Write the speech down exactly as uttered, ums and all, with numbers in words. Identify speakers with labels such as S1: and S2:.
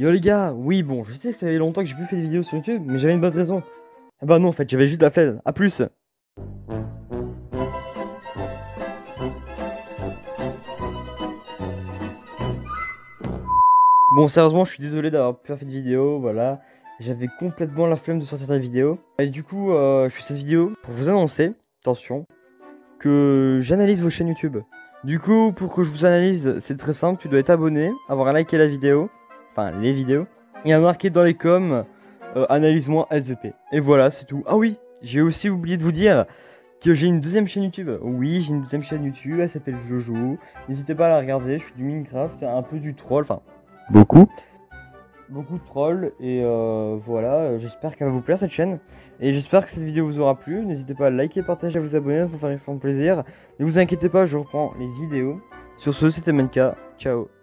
S1: Yo les gars, oui bon, je sais que ça fait longtemps que j'ai plus fait de vidéos sur YouTube, mais j'avais une bonne raison. Ah bah non en fait, j'avais juste la flemme. A plus. Bon sérieusement, je suis désolé d'avoir pu faire de vidéo, voilà. J'avais complètement la flemme de sortir la vidéo. Et du coup, euh, je fais cette vidéo pour vous annoncer, attention, que j'analyse vos chaînes YouTube. Du coup, pour que je vous analyse, c'est très simple, tu dois être abonné, avoir liké la vidéo, enfin les vidéos, et à marquer dans les coms, euh, analyse-moi S deux P. Et voilà, c'est tout. Ah oui, j'ai aussi oublié de vous dire que j'ai une deuxième chaîne YouTube. Oui, j'ai une deuxième chaîne YouTube, elle s'appelle Jojo. N'hésitez pas à la regarder, je suis du Minecraft, un peu du troll, enfin, beaucoup. Beaucoup de trolls, et euh, voilà, euh, j'espère qu'elle va vous plaire cette chaîne. Et j'espère que cette vidéo vous aura plu. N'hésitez pas à liker, partager, à vous abonner pour faire extrêmement plaisir. Ne vous inquiétez pas, je reprends les vidéos. Sur ce, c'était Menka, ciao.